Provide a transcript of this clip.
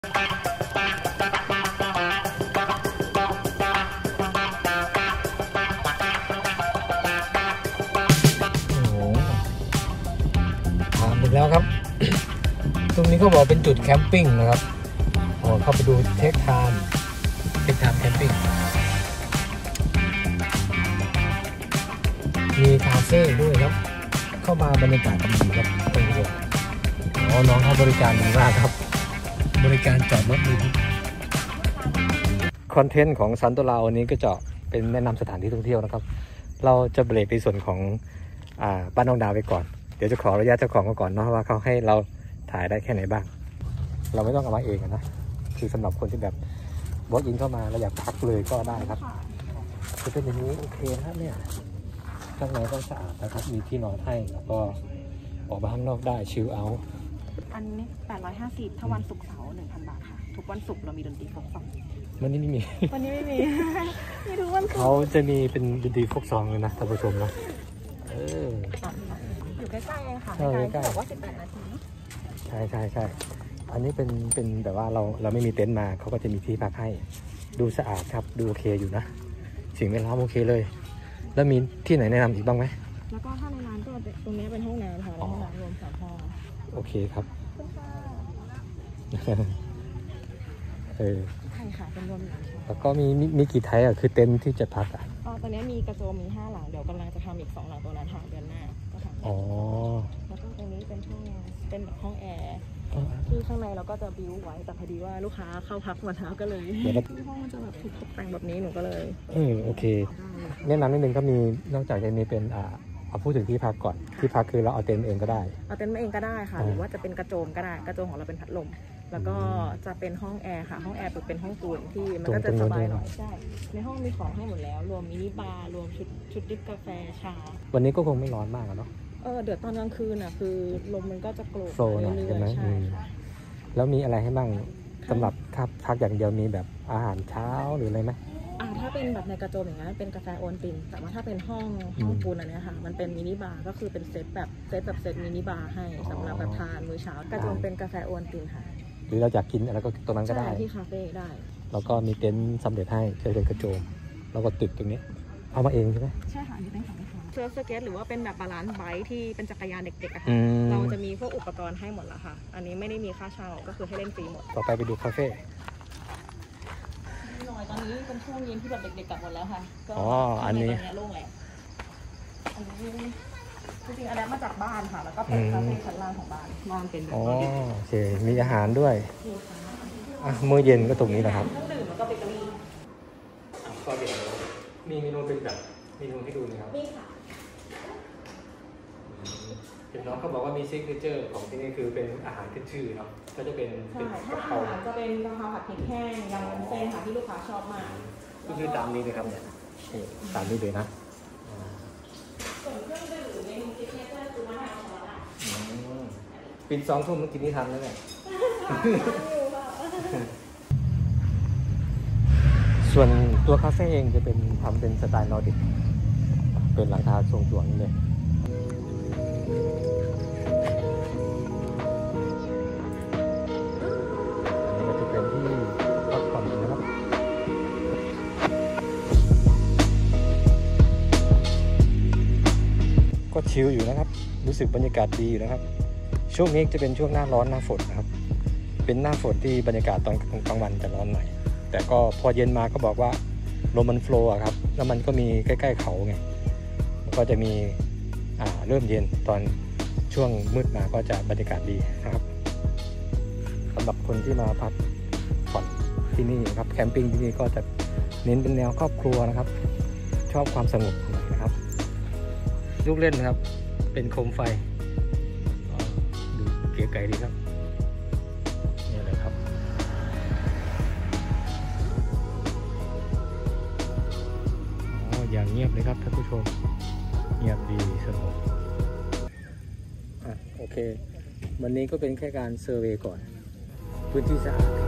ถึงแล้วครับ ตรงนี้เขาบอกเป็นจุดแคมปิ้งนะครับเข้าไปดูเทคไทม์แคมปิ้งมีคาเฟ่ด้วยครับเข้ามาบรรยากาศดีครับตรงนี้น้องเขาบริการดีมากครับบริการจอดรถดีคอนเทนต์ของซันโตลาวันนี้ก็จะเป็นแนะนำสถานที่ท่องเที่ยวนะครับเราจะเบรกในส่วนของบ้านน้องดาวไปก่อนเดี๋ยวจะขออนุญาตเจ้าของก่อนเนาะว่าเขาให้เราถ่ายได้แค่ไหนบ้างเราไม่ต้องเอามาเองนะคือสำหรับคนที่แบบวอล์กอินเข้ามาแล้วอยากพักเลยก็ได้ครับจะเป็นอย่างนี้โอเคนะครับเนี่ยข้างในก็สะอาดนะครับมีที่นอนให้แล้วก็ออกมาข้างนอกได้ชิลเอาท์อันนี้850ถ้าวันศุกร์เสาร์ 1,000 บาทค่ะทุกวันศุกร์เรามีดนตรีโฟกซองวันนี้ไม่มีวันนี้ไม่มี มีทุกวันศุกร์เขาจะมีเป็นดนตรีโฟกซองเลยนะท่านผู้ชมนะอยู่ใกล้ๆเองค่ะใกล้ๆบอกว่า18 นาทีใช่อันนี้เป็นแบบว่าเราไม่มีเต็นท์มาเขาก็จะมีที่พักให้ดูสะอาดครับดูโอเคอยู่นะสิ่งแวดล้อมโอเคเลยแล้วมีที่ไหนแนะนำอีกบ้างไหมแล้วก็ถ้าในร้านก็ตรงนี้เป็นห้องน้ำค่ะห้องน้ำรวม3 ห้องโอเคครับใช่ค่ะเป็นรวมแล้วก็มีกี่ไทยคือเต็นท์ที่จะพักตอนนี้มีกระโจมมี5 หลังเดี๋ยวกำลังจะทำอีก2 หลังตัวนั้นเดือนหน้าก็ทำแล้วก็ตรงนี้เป็นห้องเป็นแบบห้องแอร์ที่ข้างในเราก็จะบิวไว้แต่พอดีว่าลูกค้าเข้าพักมาแล้วก็เลยห้องมันจะแบบถูกตกแต่งแบบนี้หนูก็เลยโอเคแนะนำนิดนึงก็มีนอกจากจะมีเป็นเอาพูดถึงที่พักก่อนที่พักคือเราเอาเต็นท์เองก็ได้เอาเต็นท์มาเองก็ได้ค่ะหรือว่าจะเป็นกระโจมก็ได้กระโจมของเราเป็นพัดลมแล้วก็จะเป็นห้องแอร์ค่ะห้องแอร์เป็นห้องปูนที่มันก็จะสบายหน่อยใช่ในห้องมีของให้หมดแล้วรวมมินิบาร์รวมชุดดิบกาแฟชาวันนี้ก็คงไม่ร้อนมากเนาะเดี๋ยวตอนกลางคืนคือลมมันก็จะโกรกโฟล์หน่อยใช่ไหมแล้วมีอะไรให้บ้างสำหรับพักอย่างเดียวมีแบบอาหารเช้าหรืออะไรไหมถ้าเป็นแบบในกระโจมอย่างนั้นเป็นกาแฟโอนตินแต่ว่าถ้าเป็นห้องปูนอันนี้ค่ะมันเป็นมินิบาร์ก็คือเป็นเซตมินิบาร์ให้สำหรับแบบทานมื้อเช้ากระโจมเป็นกาแฟโอนตินค่ะหรือเราอยากกินอะไรก็ตรงนั้นก็ได้ที่คาเฟ่ได้แล้วก็มีเต็นท์สำเร็จให้เป็นกระโจมแล้วก็ตึกตรงนี้เอามาเองใช่ไหมใช่ค่ะมีเต็นท์ของเซิร์ฟสเก็ตหรือว่าเป็นแบบบาลานซ์ไบค์ที่เป็นจักรยานเด็กๆอะค่ะเราจะมีพวกอุปกรณ์ให้หมดแล้วค่ะอันนี้ไม่ได้มีค่าเช่าก็คือให้เล่นฟรีหมดต่อไปดูคาเฟ่ตอนนี้เป็นช่วงเย็นที่แบบเด็กๆกลับหมดแล้วค่ะก็อันนี้โล่งแล้วอันนี้จริงๆอันนี้มาจากบ้านค่ะแล้วก็เป็นคาเฟ่ชั้นล่างของบ้านนอนเป็นแบบนี้โอเคมีอาหารด้วยมื้อเย็นก็ตรงนี้นะครับเครื่องดื่มแล้วก็เบเกอรี่ก็เดี๋ยวมีเมนูเป็นแบบเมนูให้ดูนะครับนี่ค่ะเห็นน้องเขาบอกว่ามีซิกเนเจอร์ของที่นี่คือเป็นอาหารขึ้นชื่อเนาะก็จะเป็นกะเพราจะเป็นกะเพราผัดพริกแห้งยำวุ้นเส้นค่ะที่ลูกค้าชอบมากก็คือตามนี้เลยครับเนี่ยตามนี้เลยนะส่วนเครื่องดื่มเมนูซิกเนเจอร์คือมะนาวช็อตปิด2 ทุ่มเมื่อกี้นี้ทันแล้วเนี่ยส่วนตัวคาเฟ่เองจะเป็นทำเป็นสไตล์นอร์ดิกเป็นหลังคาทรงจั่วนี่เลยอันนี้ก็จะเป็นที่พักผ่อนนะครับก็ชิลอยู่นะครับรู้สึกบรรยากาศดีอยู่นะครับช่วงนี้จะเป็นช่วงหน้าร้อนหน้าฝนนะครับเป็นหน้าฝนที่บรรยากาศตอนกลางวันจะร้อนหน่อยแต่ก็พอเย็นมาก็บอกว่าลมมันโฟล์ครับแล้วมันก็มีใกล้ๆเขาไงก็จะมีเริ่มเย็นตอนช่วงมืดมาก็จะบรรยากาศดีนะครับสำหรับคนที่มาพักผ่อนที่นี่ครับแคมปิ้งที่นี่ก็จะเน้นเป็นแนวครอบครัวนะครับชอบความสงบนะครับลูกเล่นนะครับเป็นโคมไฟดูเก๋ไก๋ดีครับนี่เลยครับอย่างเงียบเลยครับท่านผู้ชมเงียบดีสงบโอเควันนี้ก็เป็นแค่การเซอร์เวย์ก่อนพื้นที่สะอาด